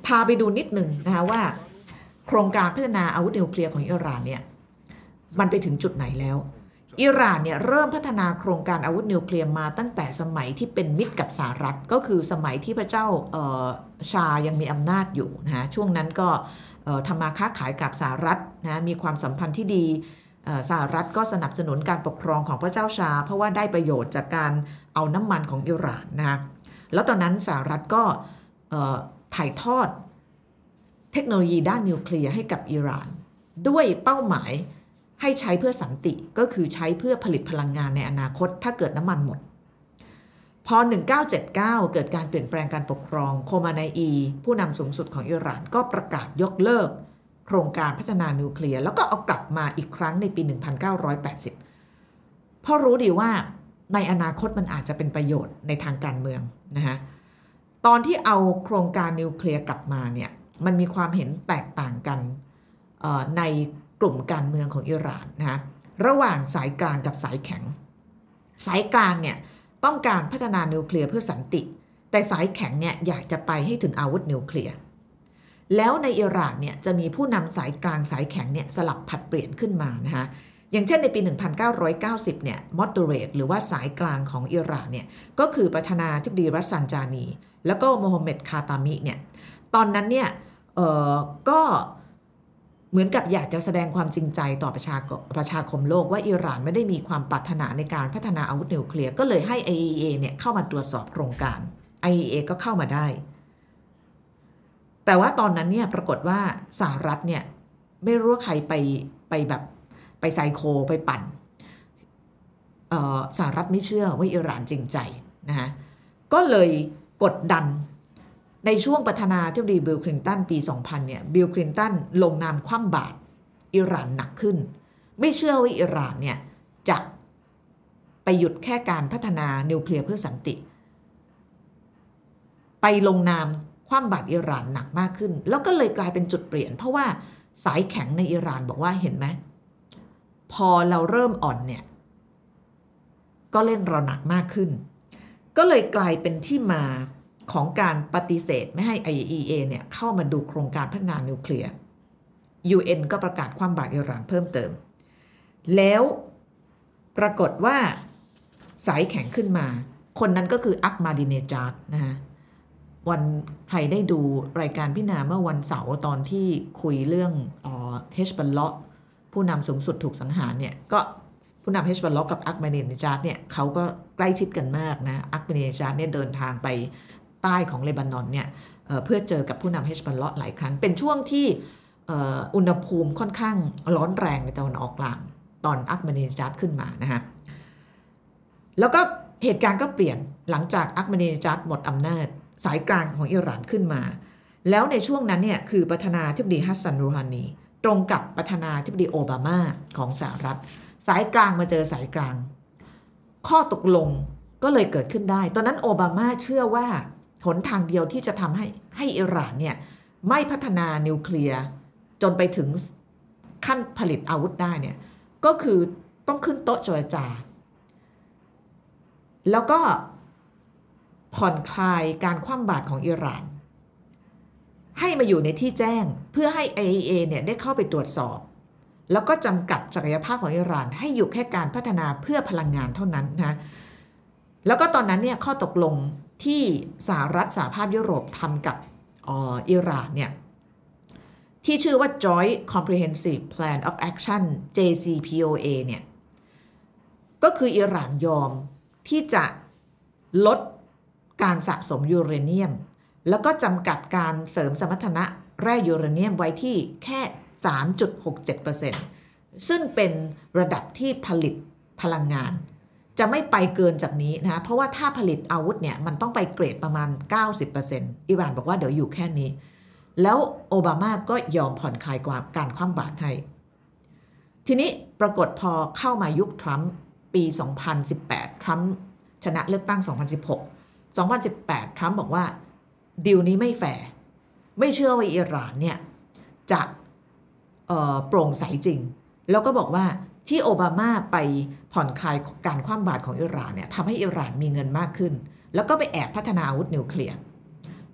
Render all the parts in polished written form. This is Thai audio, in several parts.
พาไปดูนิดหนึ่งนะคะว่าโครงการพัฒนาอาวุธนิวเคลียร์ของอิหร่านเนี่ยมันไปถึงจุดไหนแล้วอิหร่านเนี่ยเริ่มพัฒนาโครงการอาวุธนิวเคลียร์มาตั้งแต่สมัยที่เป็นมิตรกับสหรัฐก็คือสมัยที่พระเจ้าชายังมีอำนาจอยู่นะช่วงนั้นก็ทำมาค้าขายกับสหรัฐนะมีความสัมพันธ์ที่ดีสหรัฐก็สนับสนุนการปกครองของพระเจ้าชาเพราะว่าได้ประโยชน์จากการเอาน้ำมันของอิหร่านนะแล้วตอนนั้นสหรัฐก็ถ่ายทอดเทคโนโลยีด้านนิวเคลียร์ให้กับอิหร่านด้วยเป้าหมายให้ใช้เพื่อสันติก็คือใช้เพื่อผลิตพลังงานในอนาคตถ้าเกิดน้ำมันหมดพอ1979เกิดการเปลี่ยนแปลงการปกครองโคมานัยอีผู้นำสูงสุดของอิหร่านก็ประกาศยกเลิกโครงการพัฒนานิวเคลียร์แล้วก็เอากลับมาอีกครั้งในปี 1980เพราะรู้ดีว่าในอนาคตมันอาจจะเป็นประโยชน์ในทางการเมืองนะคะตอนที่เอาโครงการนิวเคลียร์กลับมาเนี่ยมันมีความเห็นแตกต่างกันในกลุ่มการเมืองของอิหร่านนะระหว่างสายกลางกับสายแข็งสายกลางเนี่ยต้องการพัฒนานิวเคลียร์เพื่อสันติแต่สายแข็งเนี่ยอยากจะไปให้ถึงอาวุธนิวเคลียร์แล้วในอิหร่านเนี่ยจะมีผู้นำสายกลางสายแข็งเนี่ยสลับผัดเปลี่ยนขึ้นมานะคะอย่างเช่นในปี 1990 เนี่ยมอดเตเรตหรือว่าสายกลางของอิหร่านเนี่ยก็คือประธานาธิบดีรัสซันจานีแล้วก็โมฮัมเหม็ดคาตามิเนี่ยตอนนั้นเนี่ยก็เหมือนกับอยากจะแสดงความจริงใจต่อประชาคมโลกว่าอิหร่านไม่ได้มีความปรารถนาในการพัฒนาอาวุธนิวเคลียร์ก็เลยให้ IAEA เนี่ยเข้ามาตรวจสอบโครงการ IAEA ก็เข้ามาได้แต่ว่าตอนนั้นเนี่ยปรากฏว่าสหรัฐเนี่ยไม่รู้ว่าใครไปแบบไปไซโคไปปั่นสหรัฐไม่เชื่อว่าอิหร่านจริงใจนะคะก็เลยกดดันในช่วงประธานาธิบดีบิลคลินตันปี 2000 เนี่ยบิลคลินตันลงนามคว่ำบาตรอิหร่านหนักขึ้นไม่เชื่อว่าอิหร่านเนี่ยจะไปหยุดแค่การพัฒนานิวเคลียร์เพื่อสันติไปลงนามคว่ำบาตรอิหร่านหนักมากขึ้นแล้วก็เลยกลายเป็นจุดเปลี่ยนเพราะว่าสายแข็งในอิหร่านบอกว่าเห็นไหมพอเราเริ่มอ่อนเนี่ยก็เล่นเราหนักมากขึ้นก็เลยกลายเป็นที่มาของการปฏิเสธไม่ให้ IAEA เนี่ยเข้ามาดูโครงการพัฒนานิวเคลียร์ UN ก็ประกาศคว่ำบาตรอิหร่านเพิ่มเติมแล้วปรากฏว่าสายแข็งขึ้นมาคนนั้นก็คืออักมาดิเนจาดนะฮะวันใครได้ดูรายการพินาเมื่อวันเสาร์ตอนที่คุยเรื่องเฮชบัลเลาะผู้นำสูงสุดถูกสังหารเนี่ยก็ผู้นำเฮชบัลเลาะกับอักมาดิเนจาดเนี่ยเขาก็ใกล้ชิดกันมากนะอักมาดิเนจาดเนี่ยเดินทางไปใต้ของเลบานอนเนี่ยเพื่อเจอกับผู้นำเฮชบัลเลาะหลายครั้งเป็นช่วงที่อุณหภูมิค่อนข้างร้อนแรงในตะวันออกกลางตอนอักมาดิเนจาดขึ้นมานะฮะแล้วก็เหตุการณ์ก็เปลี่ยนหลังจากอักมาดิเนจาดหมดอำนาจสายกลางของอิหร่านขึ้นมาแล้วในช่วงนั้นเนี่ยคือประธานาธิบดีฮัสซัน รูฮานีตรงกับประธานาธิบดีโอบามาของสหรัฐสายกลางมาเจอสายกลางข้อตกลงก็เลยเกิดขึ้นได้ตอนนั้นโอบามาเชื่อว่าหนทางเดียวที่จะทำให้อิหร่านเนี่ยไม่พัฒนานิวเคลียร์จนไปถึงขั้นผลิตอาวุธได้เนี่ยก็คือต้องขึ้นโต๊ะเจรจาแล้วก็ผ่อนคลายการคว่ำบาตรของอิหร่านให้มาอยู่ในที่แจ้งเพื่อให้ IAEA เนี่ยได้เข้าไปตรวจสอบแล้วก็จำกัดศักยภาพของอิหร่านให้อยู่แค่การพัฒนาเพื่อพลังงานเท่านั้นนะแล้วก็ตอนนั้นเนี่ยข้อตกลงที่สหรัฐสหภาพยุโรปทำกับอิหร่านเนี่ยที่ชื่อว่า Joint Comprehensive Plan of Action JCPOA เนี่ยก็คืออิหร่านยอมที่จะลดการสะสมยูเรเนียมแล้วก็จำกัดการเสริมสมรรถนะแร่ยูเรเนียมไว้ที่แค่ 3.67% ซึ่งเป็นระดับที่ผลิตพลังงานจะไม่ไปเกินจากนี้นะเพราะว่าถ้าผลิตอาวุธเนี่ยมันต้องไปเกรดประมาณ 90% อิหร่านบอกว่าเดี๋ยวอยู่แค่นี้แล้วโอบามาก็ยอมผ่อนคลายการคว่ำบาตรให้ทีนี้ปรากฏพอเข้ามายุคทรัมป์ปี 2018 ทรัมป์ชนะเลือกตั้ง 2018 ทรัมป์บอกว่าดีลนี้ไม่แฟร์ไม่เชื่อว่าอิหร่านเนี่ยจะโปร่งใสจริงแล้วก็บอกว่าที่โอบามาไปผ่อนคลายการคว่ำบาตรของอิหร่านเนี่ยทำให้อิหร่านมีเงินมากขึ้นแล้วก็ไปแอบพัฒนาอาวุธนิวเคลียร์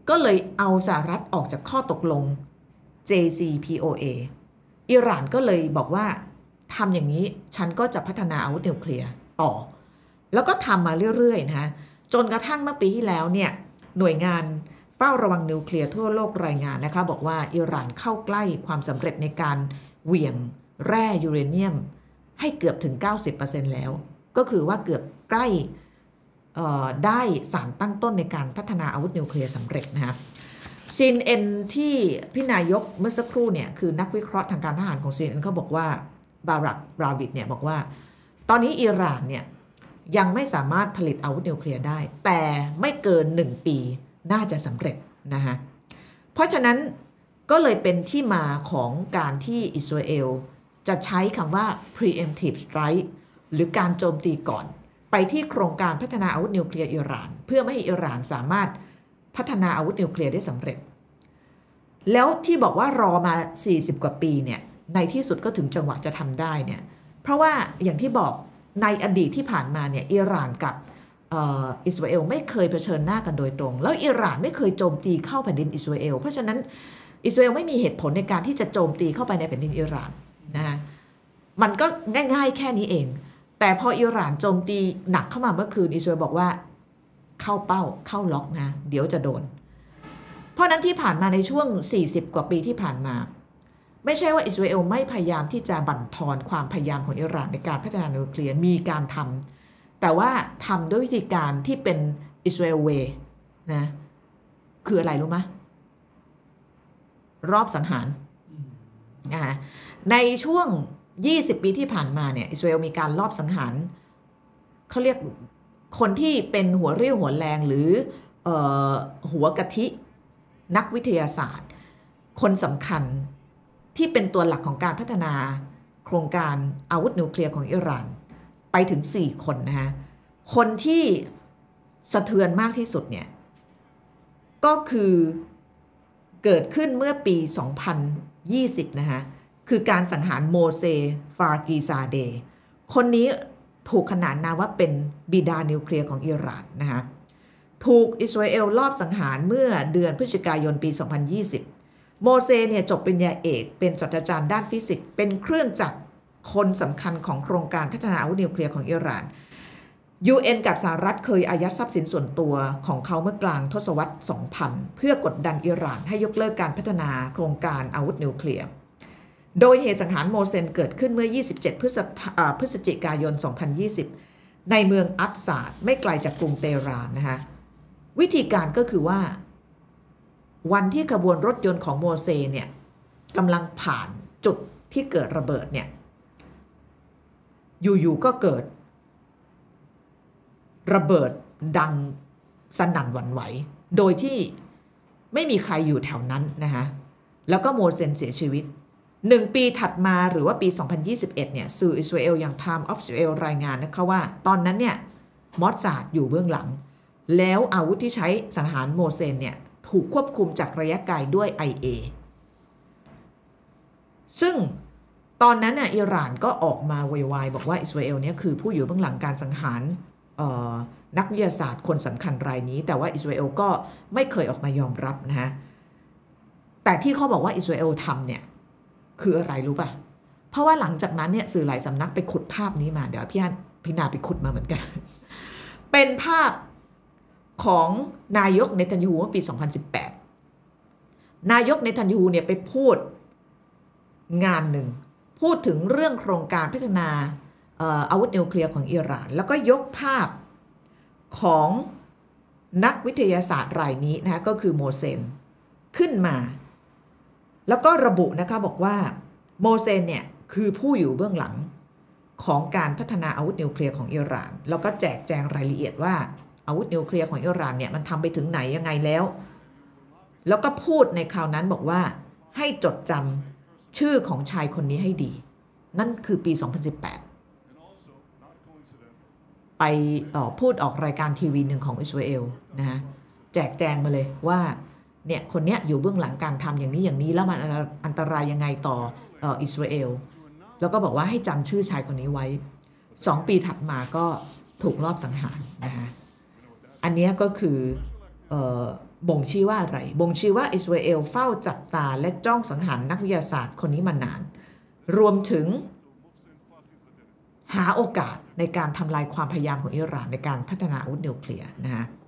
ก็เลยเอาสหรัฐออกจากข้อตกลง JCPOA อิหร่านก็เลยบอกว่าทำอย่างนี้ฉันก็จะพัฒนาอาวุธนิวเคลียร์ต่อแล้วก็ทำมาเรื่อยๆนะจนกระทั่งเมื่อปีที่แล้วเนี่ยหน่วยงานเฝ้าระวังนิวเคลียร์ทั่วโลกรายงานนะคะบอกว่าอิหร่านเข้าใกล้ความสำเร็จในการเหวี่ยงแร่ยูเรเนียมให้เกือบถึง 90% แล้วก็คือว่าเกือบใกล้ได้สารตั้งต้นในการพัฒนาอาวุธนิวเคลียร์สำเร็จนะครับCNN ที่พี่นายกเมื่อสักครู่เนี่ยคือนักวิเคราะห์ทางการทหารของ CNN เขาบอกว่าบารักบราวิดเนี่ยบอกว่าตอนนี้อิหร่านเนี่ยยังไม่สามารถผลิตอาวุธนิวเคลียร์ได้แต่ไม่เกิน1 ปีน่าจะสำเร็จนะฮะเพราะฉะนั้นก็เลยเป็นที่มาของการที่อิสราเอลจะใช้คำว่า preemptive strike หรือการโจมตีก่อนไปที่โครงการพัฒนาอาวุธนิวเคลียร์อิหร่านเพื่อไม่ให้อิหร่านสามารถพัฒนาอาวุธนิวเคลียร์ได้สำเร็จแล้วที่บอกว่ารอมา40กว่าปีเนี่ยในที่สุดก็ถึงจังหวะจะทำได้เนี่ยเพราะว่าอย่างที่บอกในอดีตที่ผ่านมาเนี่ยอิหร่านกับอิสราเอลไม่เคยเผชิญหน้ากันโดยตรงแล้วอิหร่านไม่เคยโจมตีเข้าแผ่นดินอิสราเอลเพราะฉะนั้นอิสราเอลไม่มีเหตุผลในการที่จะโจมตีเข้าไปในแผ่นดินอิหร่านนะมันก็ง่ายๆแค่นี้เองแต่พออิหร่านโจมตีหนักเข้ามาเมื่อคืนอิสราเอลบอกว่าเข้าเป้าเข้าล็อกนะเดี๋ยวจะโดนเพราะนั้นที่ผ่านมาในช่วง40กว่าปีที่ผ่านมาไม่ใช่ว่าอิสราเอลไม่พยายามที่จะบั่นทอนความพยายามของอิหร่านในการพัฒนานิวเคลียร์มีการทำแต่ว่าทำด้วยวิธีการที่เป็นอิสราเอลเวย์นะคืออะไรรู้ไหมรอบสังหารในช่วง20ปีที่ผ่านมาเนี่ยอิสราเอลมีการลอบสังหารเขาเรียกคนที่เป็นหัวเรี่ยวหัวแรงหรือหัวกะทินักวิทยาศาสตร์คนสำคัญที่เป็นตัวหลักของการพัฒนาโครงการอาวุธนิวเคลียร์ของอิหร่านไปถึง4 คนนะฮะคนที่สะเทือนมากที่สุดเนี่ยก็คือเกิดขึ้นเมื่อปี2020นะฮะคือการสังหารโมเซฟากีซาเดย์คนนี้ถูกขนานนามว่าเป็นบิดานิวเคลียร์ของอิหร่านนะฮะถูกอิสราเอลลอบสังหารเมื่อเดือนพฤศจิกายนปี2020โมเซเนี่ยจบปริญญาเอกเป็นศาสตราจารย์ด้านฟิสิกส์เป็นเครื่องจักรคนสำคัญของโครงการพัฒนาอาวุธนิวเคลียร์ของอิหร่าน UN กับสหรัฐเคยอายัดทรัพย์สินส่วนตัวของเขาเมื่อกลางทศวรรษ 2000 เพื่อกดดันอิหร่านให้ยกเลิกการพัฒนาโครงการอาวุธนิวเคลียร์โดยเหตุสังหารโมเซนเกิดขึ้นเมื่อ27พฤศจิกายน 2020 ในเมืองอับซาดไม่ไกลจากกรุงเตหะรานนะคะวิธีการก็คือว่าวันที่ขบวนรถยนต์ของโมเซเนี่ยกำลังผ่านจุดที่เกิดระเบิดเนี่ยอยู่ๆก็เกิดระเบิดดังสนั่นหวั่นไหวโดยที่ไม่มีใครอยู่แถวนั้นนะคะแล้วก็โมเซนเสียชีวิต1 ปีถัดมาหรือว่าปี 2021 เนี่ยสื่ออิสราเอลอย่าง Time of Israel รายงานนะคะว่าตอนนั้นเนี่ยมอสซาดอยู่เบื้องหลังแล้วอาวุธที่ใช้สังหารโมเซนเนี่ยถูกควบคุมจากระยะไกลด้วย IA ซึ่งตอนนั้นน่ะอิหร่านก็ออกมาโวยวายบอกว่าอิสราเอลเนี่ยคือผู้อยู่เบื้องหลังการสังหารนักวิทยาศาสตร์คนสำคัญรายนี้แต่ว่าอิสราเอลก็ไม่เคยออกมายอมรับนะฮะแต่ที่เขาบอกว่าอิสราเอลทำเนี่ยคืออะไรรู้ป่ะเพราะว่าหลังจากนั้นเนี่ยสื่อหลายสำนักไปขุดภาพนี้มาเดี๋ยวพี่นาไปขุดมาเหมือนกัน เป็นภาพของนายกเนทันยาฮูเมื่อปี 2018 นายกเนทันยาฮูเนี่ยไปพูดงานหนึ่งพูดถึงเรื่องโครงการพัฒนาอาวุธนิวเคลียร์ของอิหร่านแล้วก็ยกภาพของนักวิทยาศาสตร์รายนี้นะก็คือโมเซนขึ้นมาแล้วก็ระบุนะคะบอกว่าโมเซนเนี่ยคือผู้อยู่เบื้องหลังของการพัฒนาอาวุธนิวเคลียร์ของอิหร่านแล้วก็แจกแจงรายละเอียดว่าอาวุธนิวเคลียร์ของอิหร่านเนี่ยมันทำไปถึงไหนยังไงแล้วก็พูดในคราวนั้นบอกว่าให้จดจำชื่อของชายคนนี้ให้ดีนั่นคือปี 2018 ไปพูดออกรายการทีวีหนึ่งของอิสราเอลนะฮะแจกแจงมาเลยว่าเนี่ยคนเนี้ยอยู่เบื้องหลังการทำอย่างนี้แล้วมันอันตรายยังไงต่ออิสราเอลแล้วก็บอกว่าให้จำชื่อชายคนนี้ไว้2 ปีถัดมาก็ถูกลอบสังหารนะคะอันนี้ก็คือบ่งชี้ว่าอะไรบ่งชี้ว่าอิสราเอลเฝ้าจับตาและจ้องสังหารนักวิทยาศาสตร์คนนี้มานานรวมถึงหาโอกาสในการทำลายความพยายามของอิหร่านในการพัฒนาอาวุธนิวเคลียร์นะคะ